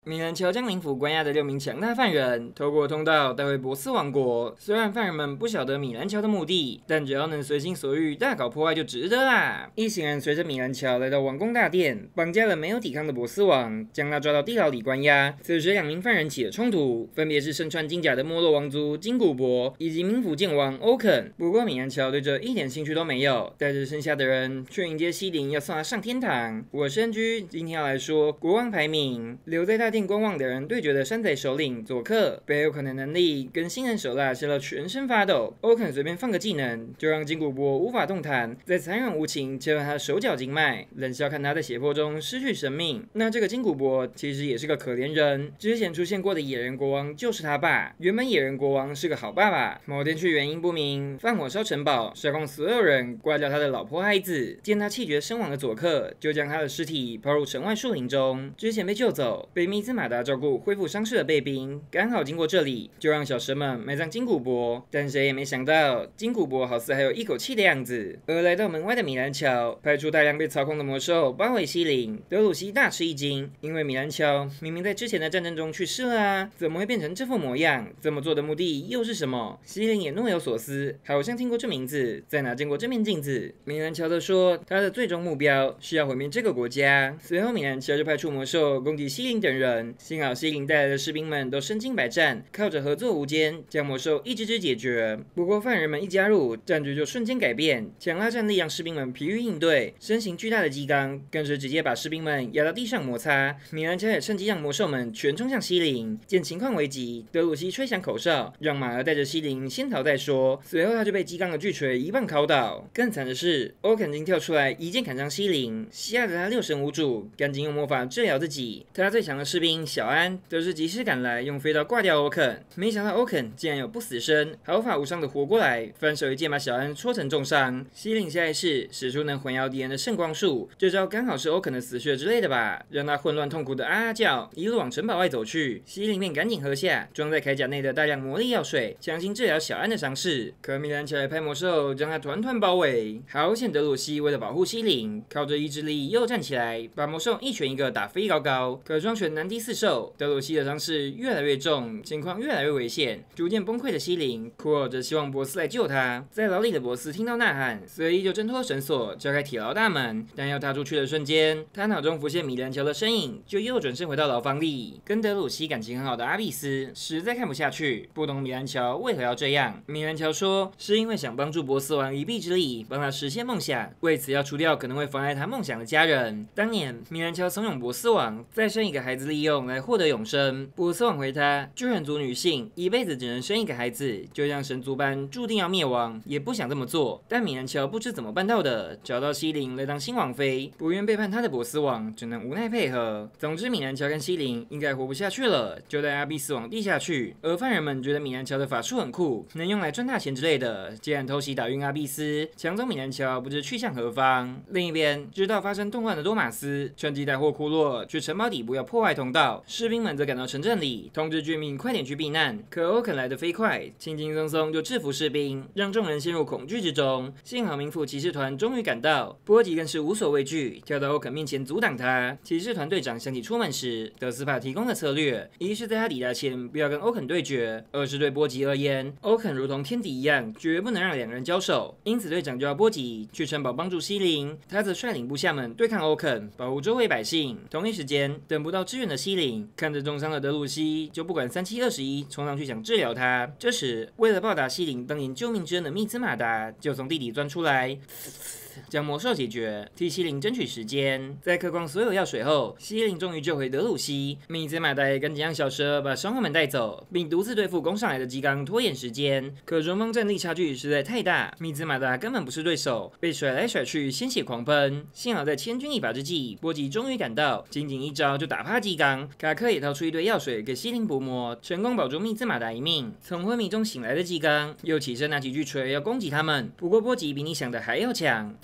米兰乔将灵府关押的6名强大犯人透过通道带回波斯王国。虽然犯人们不晓得米兰乔的目的，但只要能随心所欲大搞破坏就值得啦。一行人随着米兰乔来到王宫大殿，绑架了没有抵抗的波斯王，将他抓到地牢里关押。此时2名犯人起了冲突，分别是身穿金甲的没落王族金古伯以及冥府剑王欧肯。不过米兰乔对这一点兴趣都没有，带着剩下的人去迎接西林，要送他上天堂。我是 NG， 今天要来说国王排名。留在大殿观望的人对决的山贼首领佐克，被欧肯的能力跟新人手辣吓到全身发抖。欧肯随便放个技能，就让金古伯无法动弹，再残忍无情切断他的手脚经脉，冷笑看他在血泊中失去生命。那这个金古伯其实也是个可怜人，之前出现过的野人国王就是他爸。原本野人国王是个好爸爸，某天却原因不明放火烧城堡，杀光所有人，挂掉他的老婆孩子。见他气绝身亡的佐克，就将他的尸体抛入城外树林中。之前被救走，被密兹马达照顾恢复伤势的卫兵，刚好经过这里，就让小蛇们埋葬金古伯。但谁也没想到，金古伯好似还有一口气的样子。而来到门外的米兰乔，派出大量被操控的魔兽包围西林。德鲁西大吃一惊，因为米兰乔明明在之前的战争中去世了啊，怎么会变成这副模样？这么做的目的又是什么？西林也若有所思，好像听过这名字，在哪见过这面镜子？米兰乔的说，他的最终目标是要毁灭这个国家。随后米兰乔就派出魔兽攻击西林等人，幸好西林带来的士兵们都身经百战，靠着合作无间将魔兽一只只解决。不过犯人们一加入，战局就瞬间改变，强大战力让士兵们疲于应对，身形巨大的基刚更是直接把士兵们压到地上摩擦。米兰乔也趁机让魔兽们全冲向西林。见情况危急，德鲁西吹响口哨，让马儿带着西林先逃再说。随后他就被基刚的巨锤一棒敲倒。更惨的是，欧肯金跳出来一剑砍伤西林，吓得他6神无主，赶紧用魔法治疗自己。他最强的士兵小安则是及时赶来，用飞刀挂掉欧肯。没想到欧肯竟然有不死身，毫发无伤的活过来，反手一剑把小安戳成重伤。西林下意识使出能环绕敌人的圣光术，这招刚好是欧肯的死穴之类的吧，让他混乱痛苦的啊啊叫，一路往城堡外走去。西林便赶紧喝下装在铠甲内的大量魔力药水，强行治疗小安的伤势。可米兰乔也派魔兽将他团团包围。好险德鲁西为了保护西林，靠着意志力又站起来，把魔兽一拳一个打飞高高。可双拳难敌四兽，德鲁西的伤势越来越重，情况越来越危险。逐渐崩溃的西林哭吼着希望博斯来救他。在牢里的博斯听到呐喊，随意就挣脱绳索，敲开铁牢大门。但要踏出去的瞬间，他脑中浮现米兰乔的身影，就又转身回到牢房里。跟德鲁西感情很好的阿比斯实在看不下去，不懂米兰乔为何要这样。米兰乔说，是因为想帮助波斯王一臂之力，帮他实现梦想，为此要除掉可能会妨碍他梦想的家人。当年米兰乔怂恿波斯王再生一个孩子利用来获得永生。波斯王回他，巨人族女性一辈子只能生一个孩子，就像神族般注定要灭亡，也不想这么做。但米兰乔不知怎么办到的，找到西林来当新王妃，不愿背叛他的波斯王只能无奈配合。总之米兰乔跟西林应该活不下去了，就带阿比斯往地下去。而犯人们觉得米兰乔的法术很酷，能用来赚大钱之类的，竟然偷袭打晕阿比斯，抢走米兰乔不知去向何方。另一边，知道发生动乱的多马斯趁机带货库洛去城堡底部要破坏通道，士兵们则赶到城镇里，通知居民快点去避难。可欧肯来得飞快，轻轻松松就制服士兵，让众人陷入恐惧之中。幸好冥府骑士团终于赶到，波吉更是无所畏惧，跳到欧肯面前阻挡他。骑士团队长想起出门时德斯帕提供的策略，一是在他抵达前不要跟欧肯对决，二是对波吉而言，欧肯如同天敌一样，绝不能让两人交手。因此队长就要波吉去城堡帮助西林，他则率领部下们对抗欧肯，保护周围百姓。同一时间，等不到支援的西林看着重伤的德鲁西，就不管3721冲上去想治疗他。这时，为了报答西林当年救命之恩的密兹马达就从地底钻出来，将魔兽解决，替西林争取时间。在嗑光所有药水后，西林终于救回德鲁西。密兹马达也赶紧让小蛇把伤患们带走，并独自对付攻上来的基刚，拖延时间。可双方战力差距实在太大，密兹马达根本不是对手，被甩来甩去，鲜血狂喷。幸好在千钧一发之际，波吉终于赶到，仅仅一招就打趴基刚。卡克也掏出一堆药水给西林补魔，成功保住密兹马达一命。从昏迷中醒来的基刚又起身拿起巨锤要攻击他们，不过波吉比你想的还要强。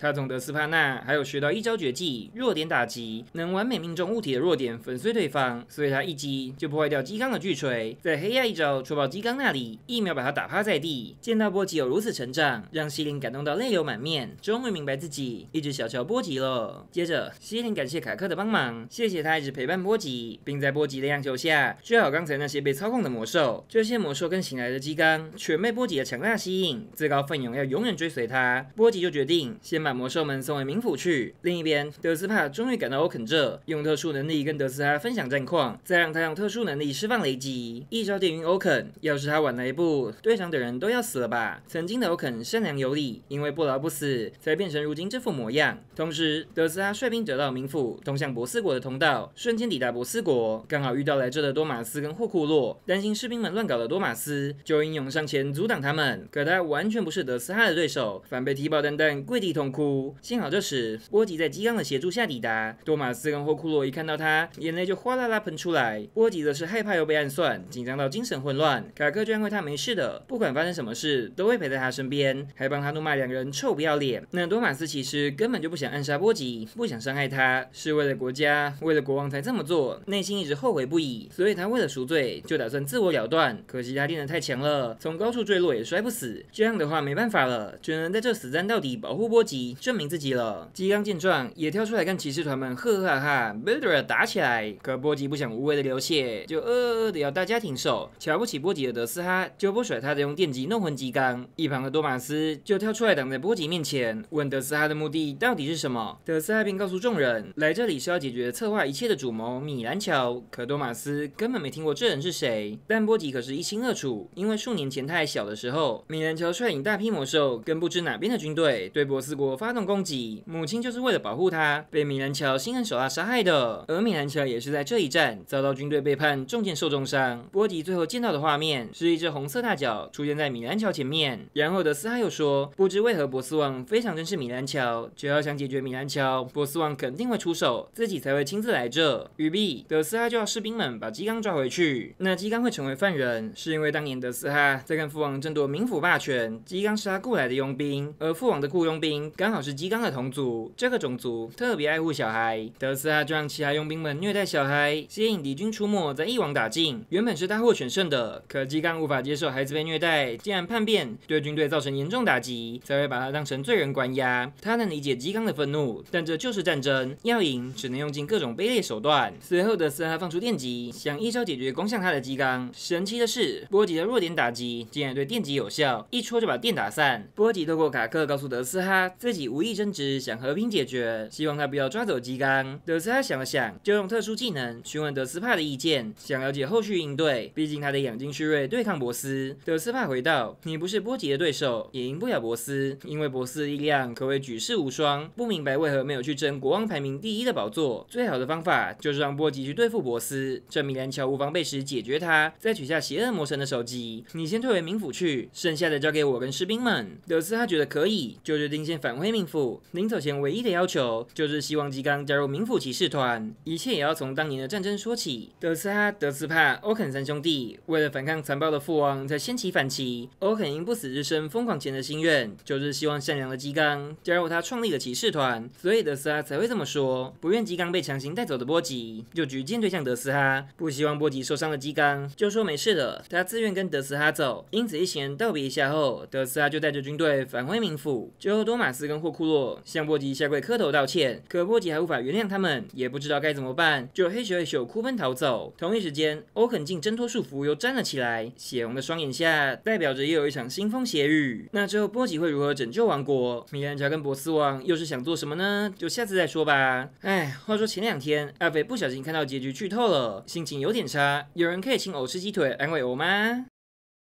他从德斯帕纳还有学到一招绝技弱点打击，能完美命中物体的弱点，粉碎对方，所以他一击就破坏掉基刚的巨锤，在黑压一招戳爆基刚那里，一秒把他打趴在地。见到波吉有如此成长，让希林感动到泪流满面，终于明白自己一直小瞧波吉了。接着，希林感谢卡克的帮忙，谢谢他一直陪伴波吉，并在波吉的央求下，治好刚才那些被操控的魔兽。这些魔兽跟醒来的基刚全被波吉的强大吸引，自告奋勇要永远追随他。波吉就决定先把魔兽们送回冥府去。另一边，德斯帕终于赶到欧肯这，用特殊能力跟德斯哈分享战况，再让他用特殊能力释放雷击，一招电晕欧肯。要是他晚来一步，队上的人都要死了吧？曾经的欧肯善良有礼，因为不老不死，才变成如今这副模样。同时，德斯哈率兵得到冥府通向博斯国的通道，瞬间抵达博斯国，刚好遇到来这的多马斯跟霍库洛。担心士兵们乱搞的多马斯，就英勇上前阻挡他们，可他完全不是德斯哈的对手，反被踢爆蛋蛋跪地痛哭。幸好这时波吉在基刚的协助下抵达，多马斯跟霍库洛一看到他，眼泪就哗啦啦喷出来。波吉则是害怕又被暗算，紧张到精神混乱。卡克就安慰他没事的，不管发生什么事，都会陪在他身边，还帮他怒骂两人臭不要脸。那多马斯其实根本就不想暗杀波吉，不想伤害他，是为了国家，为了国王才这么做，内心一直后悔不已，所以他为了赎罪，就打算自我了断。可惜他练得太强了，从高处坠落也摔不死。这样的话没办法了，只能在这死战到底，保护波吉，证明自己了。基刚见状也跳出来跟骑士团们呵呵哈哈 ，Builder 打起来。可波吉不想无谓的流血，就的要大家停手。瞧不起波吉的德斯哈就不甩他的用电击弄昏基刚，一旁的多马斯就跳出来挡在波吉面前，问德斯哈的目的到底是什么。德斯哈便告诉众人，来这里是要解决策划一切的主谋米兰乔。可多马斯根本没听过这人是谁，但波吉可是一清二楚，因为数年前他还小的时候，米兰乔率领大批魔兽跟不知哪边的军队对博斯国发动攻击，母亲就是为了保护他，被米兰乔心狠手辣杀害的。而米兰乔也是在这一战遭到军队背叛，中箭受重伤。波吉最后见到的画面是一只红色大脚出现在米兰乔前面，然后德斯哈又说，不知为何波斯王非常珍视米兰乔，只要想解决米兰乔，波斯王肯定会出手，自己才会亲自来这。于必德斯哈就要士兵们把基刚抓回去。那基刚会成为犯人，是因为当年德斯哈在跟父王争夺冥府霸权，基刚是他雇来的佣兵，而父王的雇佣兵刚好是基刚的同族，这个种族特别爱护小孩。德斯哈就让其他佣兵们虐待小孩，吸引敌军出没，再一网打尽。原本是大获全胜的，可基刚无法接受孩子被虐待，竟然叛变，对军队造成严重打击，才会把他当成罪人关押。他能理解基刚的愤怒，但这就是战争，要赢只能用尽各种卑劣手段。随后德斯哈放出电击，想一招解决攻向他的基刚。神奇的是，波吉的弱点打击竟然对电击有效，一戳就把电打散。波吉透过卡克告诉德斯哈，自己无意争执，想和平解决，希望他不要抓走基刚。德斯哈想了想，就用特殊技能询问德斯帕的意见，想了解后续应对，毕竟他得养精蓄锐对抗博斯。德斯帕回道，你不是波吉的对手，也赢不了博斯，因为博斯的力量可谓举世无双，不明白为何没有去争国王排名第一的宝座。最好的方法就是让波吉去对付博斯，证明米兰乔无防备时解决他，再取下邪恶魔神的首级。你先退回冥府去，剩下的交给我跟士兵们。德斯哈觉得可以，就决定先返回冥府。临走前唯一的要求就是希望基刚加入冥府骑士团，一切也要从当年的战争说起。德斯哈、德斯帕、欧肯三兄弟为了反抗残暴的父王，才掀起反旗。欧肯因不死之身疯狂前的心愿，就是希望善良的基刚加入他创立的骑士团，所以德斯哈才会这么说。不愿基刚被强行带走的波吉，就举剑对向德斯哈，不希望波吉受伤的基刚就说没事了，他自愿跟德斯哈走。因此一行人道别一下后，德斯哈就带着军队返回冥府。之后多马斯跟霍库洛向波吉下跪磕头道歉，可波吉还无法原谅他们，也不知道该怎么办，就嘿咻嘿咻哭奔逃走。同一时间，欧肯竟挣脱束缚又站了起来，血红的双眼下代表着又有一场腥风血雨。那之后波吉会如何拯救王国？米兰乔跟博斯王又是想做什么呢？就下次再说吧。话说前2天阿肥不小心看到结局剧透了，心情有点差，有人可以请偶吃鸡腿安慰我吗？